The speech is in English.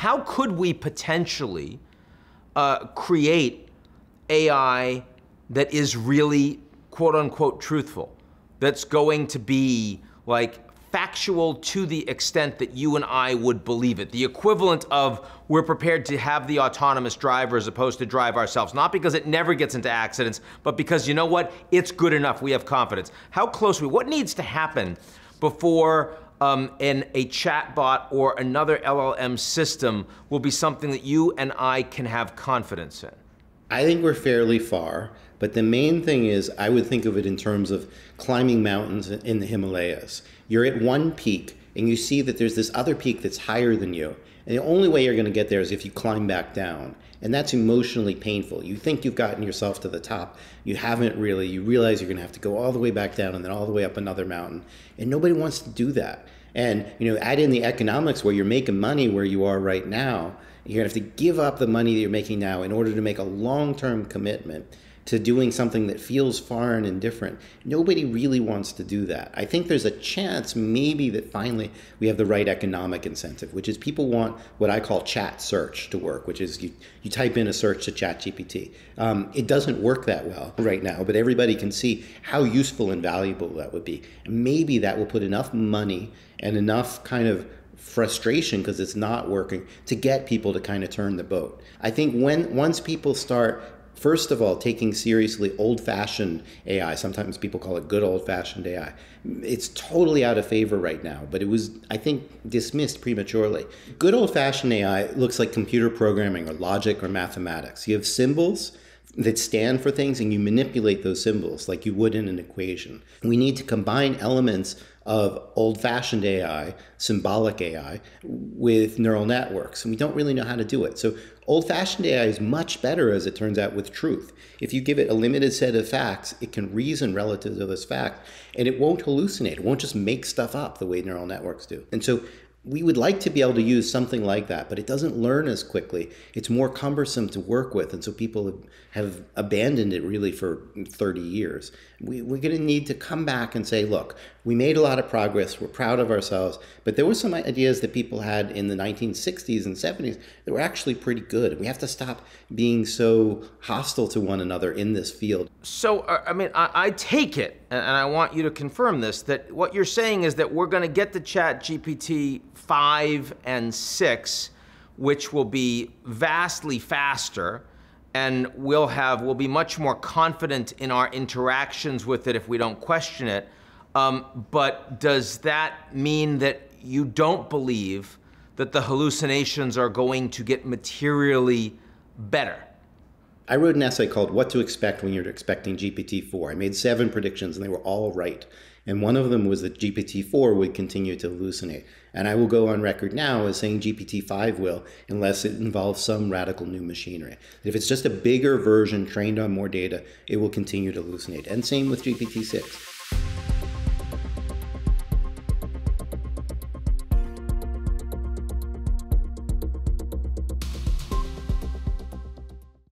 how could we potentially create AI that is really quote unquote truthful, that's going to be like factual to the extent that you and I would believe it, the equivalent of we're prepared to have the autonomous driver as opposed to drive ourselves, not because it never gets into accidents, but because you know what, it's good enough, we have confidence. How close are we, what needs to happen before a chatbot or another LLM system will be something that you and I can have confidence in? I think we're fairly far, but the main thing is I would think of it in terms of climbing mountains in the Himalayas. You're at one peak and you see that there's this other peak that's higher than you. And the only way you're going to get there is if you climb back down. And that's emotionally painful. You think you've gotten yourself to the top. You haven't really. You realize you're going to have to go all the way back down and then all the way up another mountain. And nobody wants to do that. And add in the economics where you're making money where you are right now. You're going to have to give up the money that you're making now in order to make a long-term commitment to doing something that feels foreign and different. Nobody really wants to do that. I think there's a chance maybe that finally we have the right economic incentive, which is people want what I call chat search to work, which is you type in a search to ChatGPT. It doesn't work that well right now, but everybody can see how useful and valuable that would be. And maybe that will put enough money and enough kind of frustration because it's not working to get people to kind of turn the boat. I think once people start, first of all, taking seriously old-fashioned AI, sometimes people call it good old-fashioned AI. It's totally out of favor right now, but it was, I think, dismissed prematurely. Good old-fashioned AI looks like computer programming or logic or mathematics. You have symbols that stand for things and you manipulate those symbols like you would in an equation. We need to combine elements of old-fashioned AI, symbolic AI, with neural networks, and we don't really know how to do it. So old-fashioned AI is much better, as it turns out, with truth. If you give it a limited set of facts, it can reason relative to those facts, and it won't hallucinate. It won't just make stuff up the way neural networks do. And so we would like to be able to use something like that, but it doesn't learn as quickly. It's more cumbersome to work with, and so people have abandoned it really for 30 years. We're going to need to come back and say, look, we made a lot of progress, we're proud of ourselves, but there were some ideas that people had in the 1960s and 70s that were actually pretty good. We have to stop being so hostile to one another in this field. So, I take it, and I want you to confirm this, that what you're saying is that we're going to get the ChatGPT 5 and 6, which will be vastly faster, and we'll be much more confident in our interactions with it if we don't question it. But does that mean that you don't believe that the hallucinations are going to get materially better? I wrote an essay called What to Expect When You're Expecting GPT-4. I made 7 predictions and they were all right. And one of them was that GPT-4 would continue to hallucinate. And I will go on record now as saying GPT-5 will, unless it involves some radical new machinery. If it's just a bigger version trained on more data, it will continue to hallucinate. And same with GPT-6.